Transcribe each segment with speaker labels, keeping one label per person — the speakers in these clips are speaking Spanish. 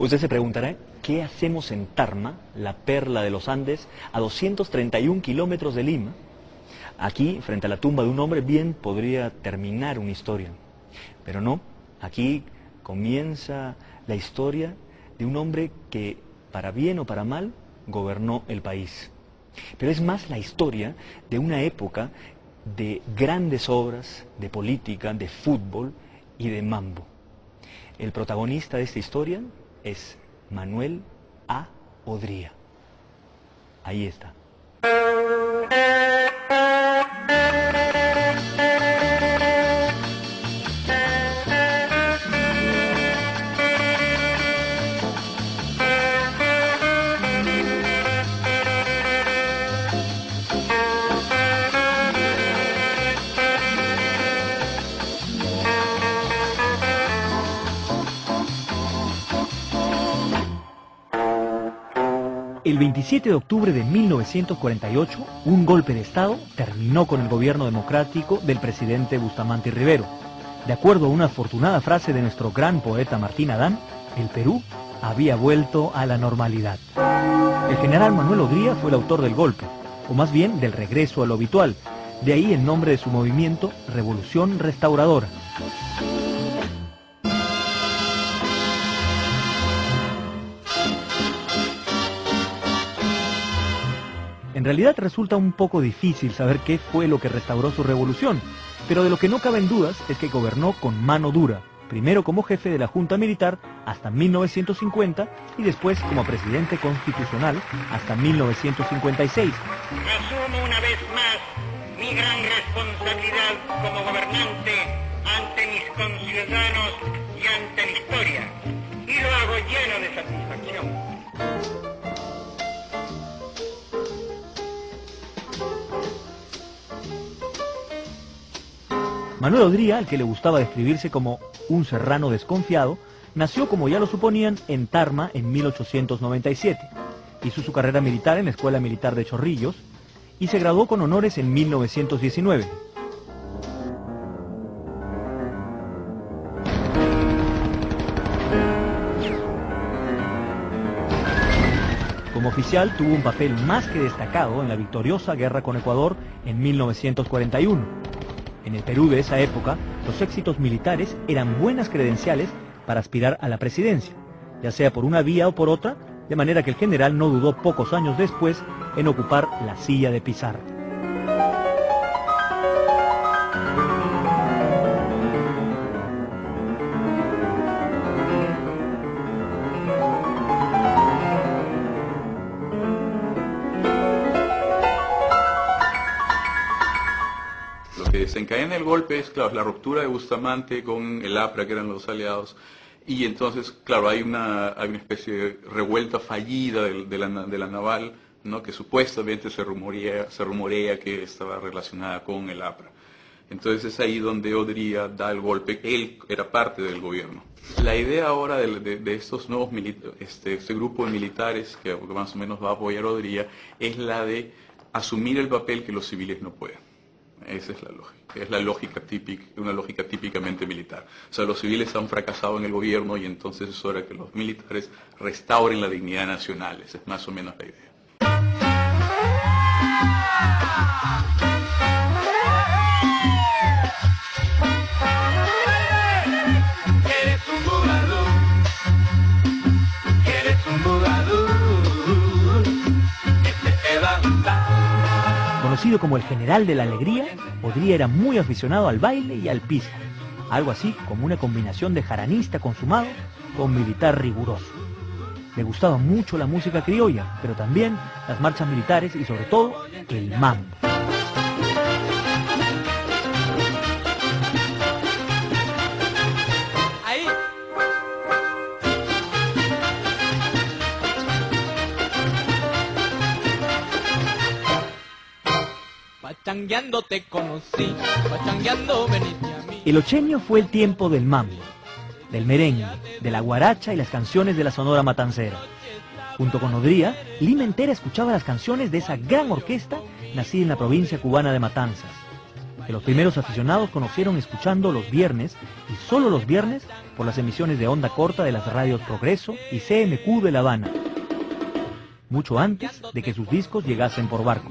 Speaker 1: Usted se preguntará, ¿qué hacemos en Tarma, la perla de los Andes, a 231 kilómetros de Lima? Aquí, frente a la tumba de un hombre, bien podría terminar una historia. Pero no, aquí comienza la historia de un hombre que, para bien o para mal, gobernó el país. Pero es más la historia de una época de grandes obras, de política, de fútbol y de mambo. El protagonista de esta historia es Manuel A. Odría. Ahí está. El 27 de octubre de 1948, un golpe de Estado terminó con el gobierno democrático del presidente Bustamante Rivero. De acuerdo a una afortunada frase de nuestro gran poeta Martín Adán, el Perú había vuelto a la normalidad. El general Manuel Odría fue el autor del golpe, o más bien del regreso a lo habitual, de ahí el nombre de su movimiento, Revolución Restauradora. En realidad resulta un poco difícil saber qué fue lo que restauró su revolución, pero de lo que no caben dudas es que gobernó con mano dura, primero como jefe de la Junta Militar hasta 1950 y después como presidente constitucional hasta 1956.
Speaker 2: Asumo una vez más mi gran responsabilidad como gobernante ante mis conciudadanos y ante la historia, y lo hago lleno de satisfacción.
Speaker 1: Manuel Odría, al que le gustaba describirse como un serrano desconfiado, nació, como ya lo suponían, en Tarma en 1897. Hizo su carrera militar en la Escuela Militar de Chorrillos y se graduó con honores en 1919. Como oficial tuvo un papel más que destacado en la victoriosa guerra con Ecuador en 1941. En el Perú de esa época, los éxitos militares eran buenas credenciales para aspirar a la presidencia, ya sea por una vía o por otra, de manera que el general no dudó pocos años después en ocupar la silla de Pizarro.
Speaker 3: Desencadena el golpe es, claro, la ruptura de Bustamante con el APRA, que eran los aliados, y entonces, claro, hay una especie de revuelta fallida de la naval, ¿no?, que supuestamente se rumorea que estaba relacionada con el APRA. Entonces es ahí donde Odría da el golpe. Él era parte del gobierno. La idea ahora de estos nuevos este grupo de militares que más o menos va a apoyar a Odría es la de asumir el papel que los civiles no pueden. Esa es la lógica, es la lógica típica, una lógica típicamente militar. O sea, los civiles han fracasado en el gobierno y entonces es hora que los militares restauren la dignidad nacional. Esa es más o menos la idea.
Speaker 1: Conocido como el general de la alegría, Odría era muy aficionado al baile y al pisco, algo así como una combinación de jaranista consumado con militar riguroso. Le gustaba mucho la música criolla, pero también las marchas militares y sobre todo el mambo.
Speaker 4: Pachangueando te conocí, pachangueando veniste a mí.
Speaker 1: El ocheño fue el tiempo del mambo, del merengue, de la guaracha y las canciones de la Sonora Matancera. Junto con Odría, Lima entera escuchaba las canciones de esa gran orquesta nacida en la provincia cubana de Matanzas. que los primeros aficionados conocieron escuchando los viernes, y solo los viernes, por las emisiones de onda corta de las radios Progreso y CMQ de La Habana, mucho antes de que sus discos llegasen por barco.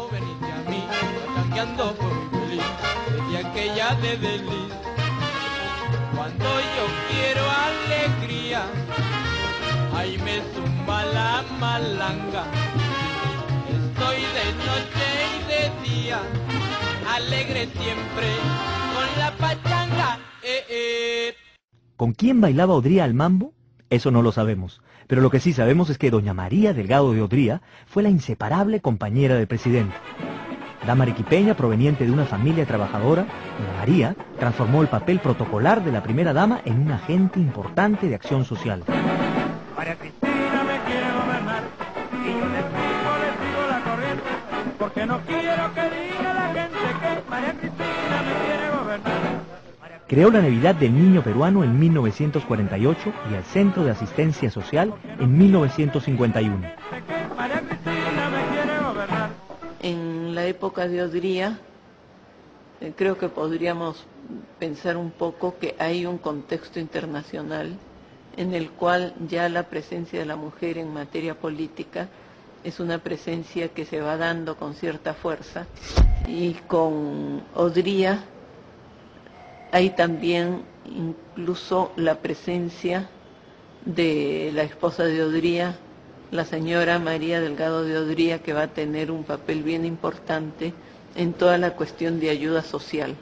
Speaker 4: Cuando yo quiero alegría, ahí me zumba la malanga. Estoy de noche y de día, alegre siempre con la pachanga.
Speaker 1: ¿Con quién bailaba Odría al mambo? Eso no lo sabemos, pero lo que sí sabemos es que doña María Delgado de Odría fue la inseparable compañera del presidente. Dama arequipeña proveniente de una familia trabajadora, doña María transformó el papel protocolar de la primera dama en un agente importante de acción social.
Speaker 5: María Cristina me quiere gobernar y yo le sigo la corriente, porque no quiero que diga la gente que María Cristina me quiere gobernar.
Speaker 1: Creó la Navidad del Niño Peruano en 1948 y el Centro de Asistencia Social en 1951.
Speaker 5: María Cristina me quiere gobernar.
Speaker 6: En la época de Odría, creo que podríamos pensar un poco que hay un contexto internacional en el cual ya la presencia de la mujer en materia política es una presencia que se va dando con cierta fuerza, y con Odría hay también incluso la presencia de la esposa de Odría, la señora María Delgado de Odría, que va a tener un papel bien importante en toda la cuestión de ayuda social.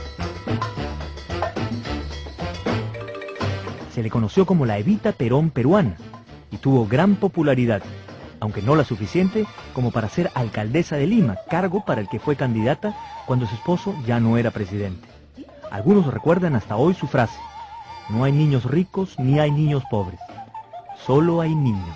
Speaker 1: Se le conoció como la Evita Perón peruana y tuvo gran popularidad, aunque no la suficiente como para ser alcaldesa de Lima, cargo para el que fue candidata cuando su esposo ya no era presidente. Algunos recuerdan hasta hoy su frase: no hay niños ricos ni hay niños pobres, solo hay niños.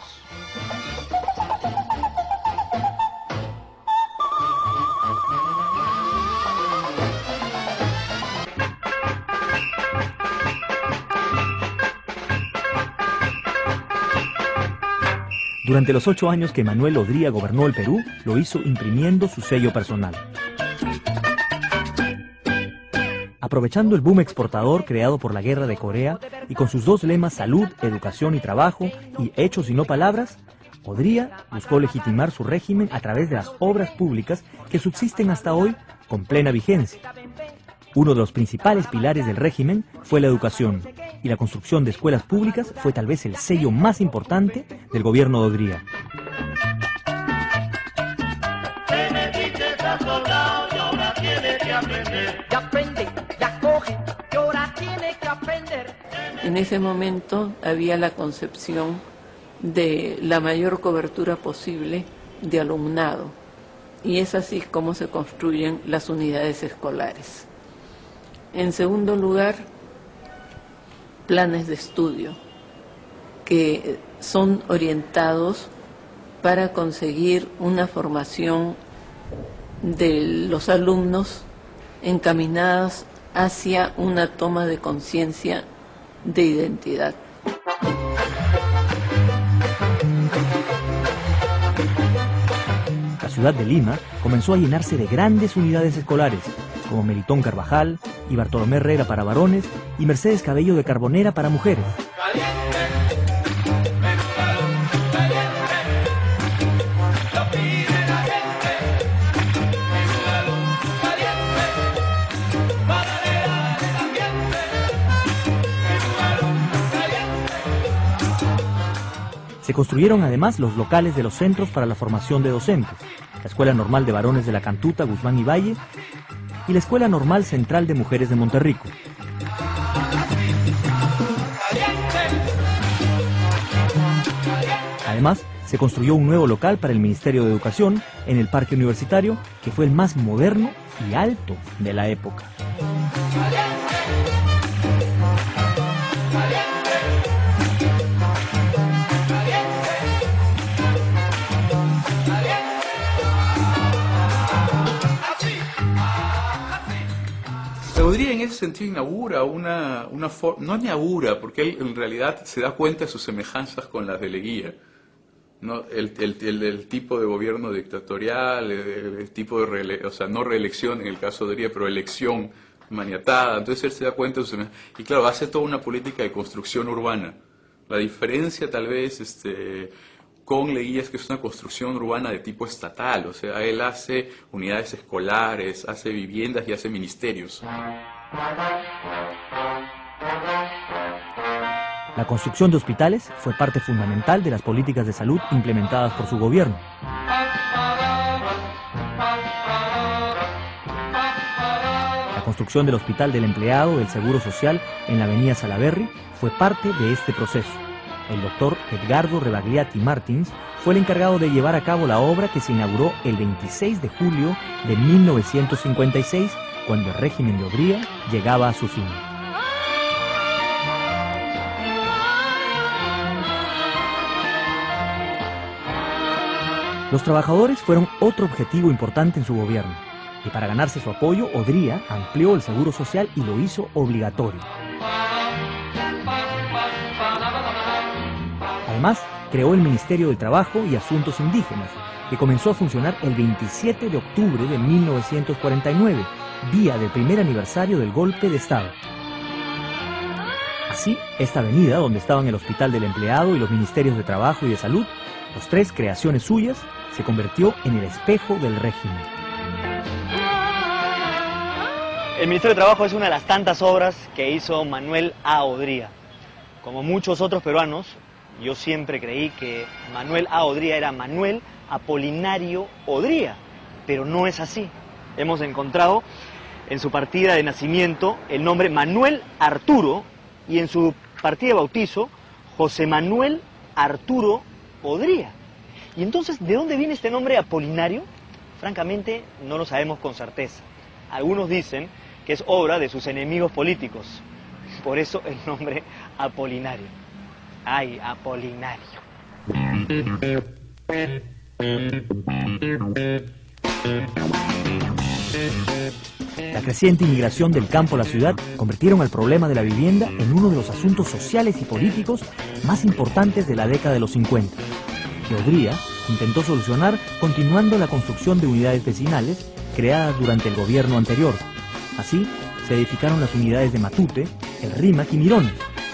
Speaker 1: Durante los 8 años que Manuel Odría gobernó el Perú, lo hizo imprimiendo su sello personal. Aprovechando el boom exportador creado por la Guerra de Corea y con sus dos lemas salud, educación y trabajo y hechos y no palabras, Odría buscó legitimar su régimen a través de las obras públicas que subsisten hasta hoy con plena vigencia. Uno de los principales pilares del régimen fue la educación, y la construcción de escuelas públicas fue tal vez el sello más importante del gobierno de Odría.
Speaker 6: En ese momento había la concepción de la mayor cobertura posible de alumnado, y es así como se construyen las unidades escolares. En segundo lugar, planes de estudio que son orientados para conseguir una formación de los alumnos encaminadas hacia una toma de conciencia de identidad.
Speaker 1: La ciudad de Lima comenzó a llenarse de grandes unidades escolares, como Melitón Carvajal y Bartolomé Herrera para varones y Mercedes Cabello de Carbonera para mujeres. Se construyeron además los locales de los centros para la formación de docentes, la Escuela Normal de Varones de la Cantuta, Guzmán y Valle, y la Escuela Normal Central de Mujeres de Monterrico. Además, se construyó un nuevo local para el Ministerio de Educación en el Parque Universitario, que fue el más moderno y alto de la época.
Speaker 3: Odría en ese sentido inaugura una forma, no inaugura, porque él en realidad se da cuenta de sus semejanzas con las de Leguía, ¿no? El tipo de gobierno dictatorial, el tipo de, o sea, no reelección en el caso de Odría, pero elección maniatada. Entonces él se da cuenta, y claro, hace toda una política de construcción urbana. La diferencia tal vez con Leguía es que es una construcción urbana de tipo estatal, o sea, él hace unidades escolares, hace viviendas y hace ministerios.
Speaker 1: La construcción de hospitales fue parte fundamental de las políticas de salud implementadas por su gobierno. La construcción del Hospital del Empleado del Seguro Social en la avenida Salaberry fue parte de este proceso. El doctor Edgardo Rebagliati Martins fue el encargado de llevar a cabo la obra que se inauguró el 26 de julio de 1956, cuando el régimen de Odría llegaba a su fin. Los trabajadores fueron otro objetivo importante en su gobierno, y para ganarse su apoyo, Odría amplió el seguro social y lo hizo obligatorio. Además, creó el Ministerio del Trabajo y Asuntos Indígenas, que comenzó a funcionar el 27 de octubre de 1949, día del primer aniversario del golpe de Estado. Así, esta avenida, donde estaban el Hospital del Empleado y los Ministerios de Trabajo y de Salud, los tres creaciones suyas, se convirtió en el espejo del régimen.
Speaker 7: El Ministerio de Trabajo es una de las tantas obras que hizo Manuel A. Odría. Como muchos otros peruanos, yo siempre creí que Manuel A. Odría era Manuel Apolinario Odría, pero no es así. Hemos encontrado en su partida de nacimiento el nombre Manuel Arturo y en su partida de bautizo José Manuel Arturo Odría. Y entonces, ¿de dónde viene este nombre Apolinario? Francamente, no lo sabemos con certeza. Algunos dicen que es obra de sus enemigos políticos. Por eso el nombre Apolinario. ¡Ay, Apolinario! La creciente inmigración del campo a la ciudad convirtieron el problema de la vivienda en uno de los asuntos sociales y políticos más importantes de la década de los 50. Que Odría intentó solucionar continuando la construcción de unidades vecinales creadas durante el gobierno anterior. Así, se edificaron las unidades de Matute, El Rímac y Mirones.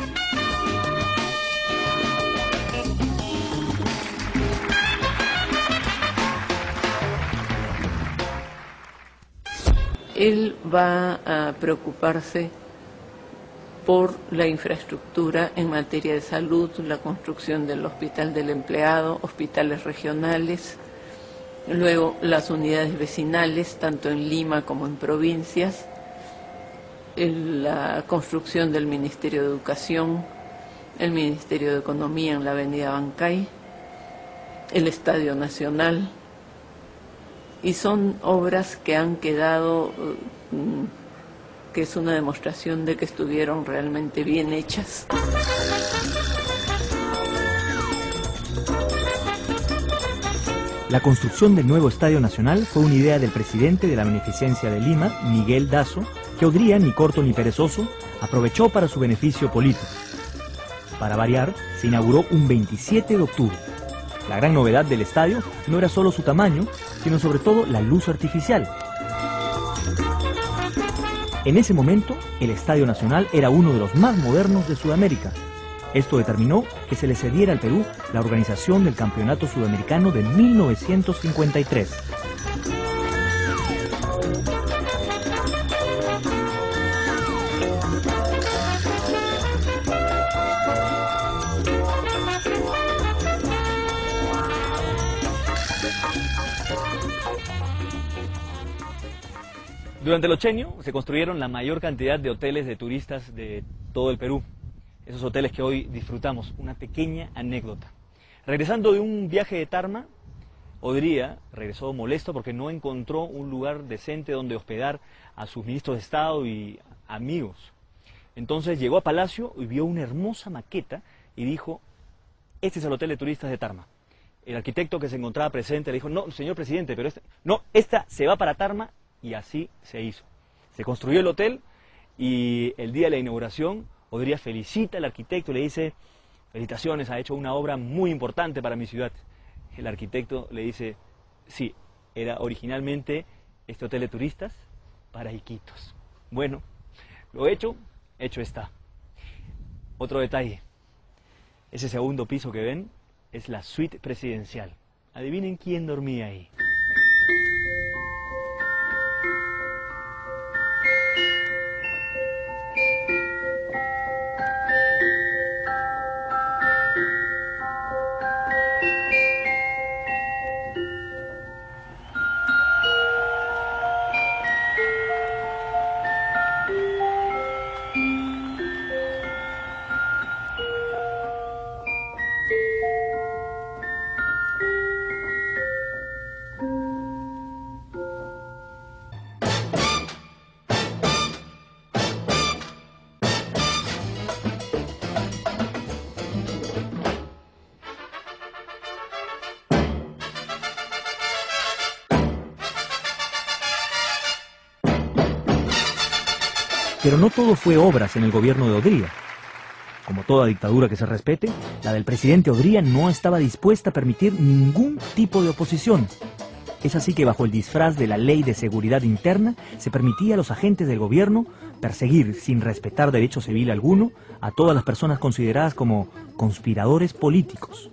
Speaker 6: Él va a preocuparse por la infraestructura en materia de salud, la construcción del Hospital del Empleado, hospitales regionales, luego las unidades vecinales, tanto en Lima como en provincias, la construcción del Ministerio de Educación, el Ministerio de Economía en la avenida Bancay, el Estadio Nacional, y son obras que han quedado, que es una demostración de que estuvieron realmente bien hechas.
Speaker 1: La construcción del nuevo Estadio Nacional fue una idea del presidente de la Beneficencia de Lima, Miguel Dazo, que Odría, ni corto ni perezoso, aprovechó para su beneficio político. Para variar, se inauguró un 27 de octubre. La gran novedad del estadio no era solo su tamaño, sino sobre todo la luz artificial. En ese momento, el Estadio Nacional era uno de los más modernos de Sudamérica. Esto determinó que se le cediera al Perú la organización del Campeonato Sudamericano de 1953.
Speaker 7: Durante el Ochenio se construyeron la mayor cantidad de hoteles de turistas de todo el Perú. Esos hoteles que hoy disfrutamos. Una pequeña anécdota. Regresando de un viaje de Tarma, Odría regresó molesto porque no encontró un lugar decente donde hospedar a sus ministros de Estado y amigos. Entonces llegó a Palacio y vio una hermosa maqueta y dijo: este es el hotel de turistas de Tarma. El arquitecto que se encontraba presente le dijo: no, señor presidente, pero esta se va para Tarma. Y así se hizo. Se construyó el hotel y el día de la inauguración, Odría felicita al arquitecto y le dice: felicitaciones, ha hecho una obra muy importante para mi ciudad.
Speaker 1: El arquitecto le dice, sí, era originalmente este hotel de turistas para Iquitos. Bueno, lo hecho está. Otro detalle, ese segundo piso que ven es la suite presidencial. Adivinen quién dormía ahí. Pero no todo fue obras en el gobierno de Odría. Como toda dictadura que se respete, la del presidente Odría no estaba dispuesta a permitir ningún tipo de oposición. Es así que bajo el disfraz de la Ley de Seguridad Interna se permitía a los agentes del gobierno perseguir sin respetar derecho civil alguno a todas las personas consideradas como conspiradores políticos.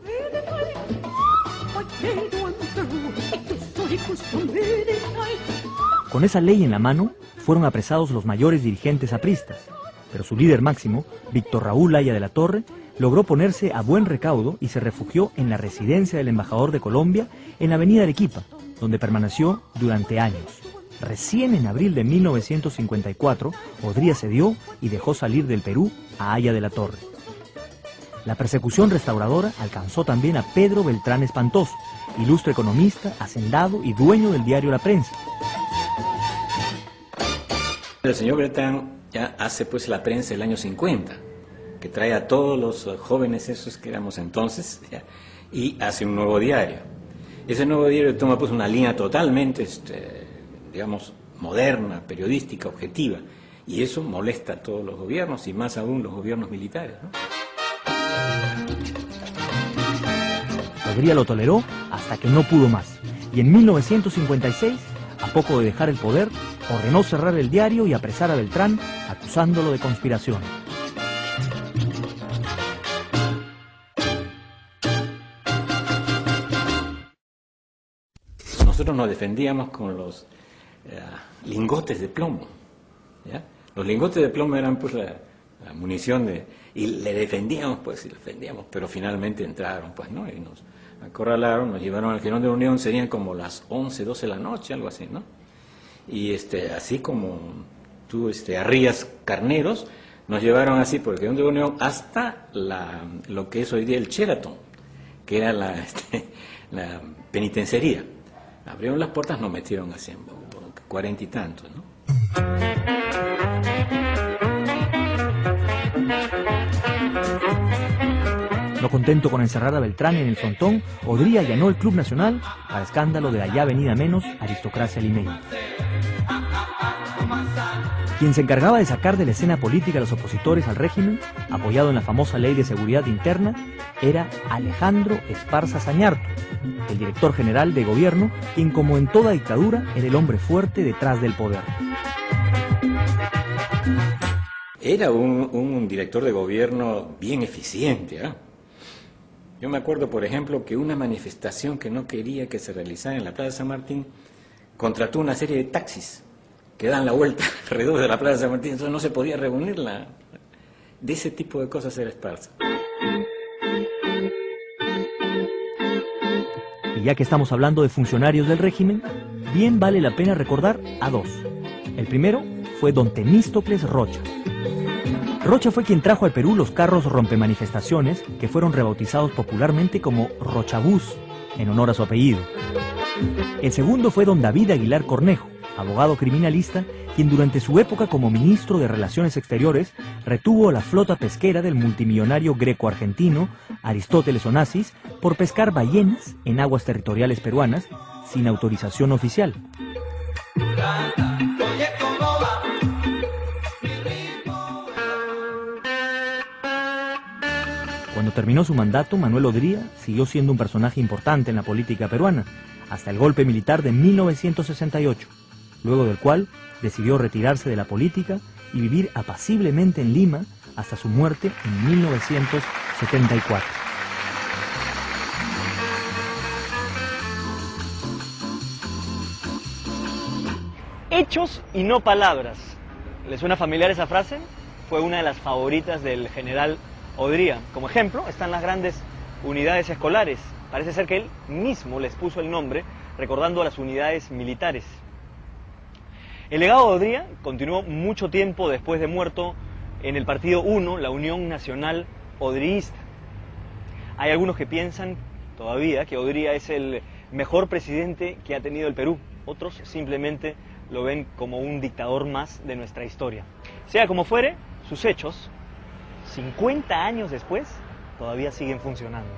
Speaker 1: Con esa ley en la mano, fueron apresados los mayores dirigentes apristas, pero su líder máximo, Víctor Raúl Haya de la Torre, logró ponerse a buen recaudo y se refugió en la residencia del embajador de Colombia en la avenida Arequipa, donde permaneció durante años. Recién en abril de 1954, Odría cedió y dejó salir del Perú a Haya de la Torre. La persecución restauradora alcanzó también a Pedro Beltrán Espantoso, ilustre economista, hacendado y dueño del diario La Prensa.
Speaker 8: El señor Beltrán ya hace pues La Prensa el año 50, que trae a todos los jóvenes esos que éramos entonces, ya, y hace un nuevo diario. Ese nuevo diario toma pues una línea totalmente, digamos, moderna, periodística, objetiva, y eso molesta a todos los gobiernos, y más aún los gobiernos militares, ¿no?
Speaker 1: Odría lo toleró hasta que no pudo más, y en 1956, a poco de dejar el poder, ordenó cerrar el diario y apresar a Beltrán, acusándolo de conspiración.
Speaker 8: Nosotros nos defendíamos con los lingotes de plomo, ¿ya? Los lingotes de plomo eran pues la munición y le defendíamos, pero finalmente entraron, pues, ¿no? Y nos acorralaron, nos llevaron al Girón de la Unión, serían como las 11, 12 de la noche, algo así, ¿no? Y así como tú arrías carneros, nos llevaron así por el Girón de la Unión hasta lo que es hoy día el Sheraton, que era la penitenciaría. Abrieron las puertas, nos metieron así, por 40 y tantos, ¿no?
Speaker 1: No contento con encerrar a Beltrán en el frontón, Odría allanó el Club Nacional para escándalo de allá venida menos aristocracia limeña. Quien se encargaba de sacar de la escena política a los opositores al régimen, apoyado en la famosa Ley de Seguridad Interna, era Alejandro Esparza Zañartu, el director general de gobierno, quien como en toda dictadura era el hombre fuerte detrás del poder.
Speaker 8: Era un director de gobierno bien eficiente, ¿eh? Yo me acuerdo, por ejemplo, que una manifestación que no quería que se realizara en la Plaza San Martín, contrató una serie de taxis que dan la vuelta alrededor de la Plaza San Martín, entonces no se podía reunirla. De ese tipo de cosas era Esparza.
Speaker 1: Y ya que estamos hablando de funcionarios del régimen, bien vale la pena recordar a dos. El primero fue don Temístocles Rocha. Rocha fue quien trajo al Perú los carros rompemanifestaciones que fueron rebautizados popularmente como Rochabús, en honor a su apellido. El segundo fue don David Aguilar Cornejo, abogado criminalista, quien durante su época como ministro de Relaciones Exteriores retuvo la flota pesquera del multimillonario greco-argentino Aristóteles Onassis por pescar ballenas en aguas territoriales peruanas sin autorización oficial. Cuando terminó su mandato, Manuel Odría siguió siendo un personaje importante en la política peruana, hasta el golpe militar de 1968, luego del cual decidió retirarse de la política y vivir apaciblemente en Lima hasta su muerte en 1974.
Speaker 7: Hechos y no palabras. ¿Les suena familiar esa frase? Fue una de las favoritas del general Odría. Como ejemplo, están las grandes unidades escolares. Parece ser que él mismo les puso el nombre, recordando a las unidades militares. El legado de Odría continuó mucho tiempo después de muerto en el Partido 1, la Unión Nacional Odriista. Hay algunos que piensan todavía que Odría es el mejor presidente que ha tenido el Perú. Otros simplemente lo ven como un dictador más de nuestra historia. Sea como fuere, sus hechos, 50 años después, todavía siguen funcionando.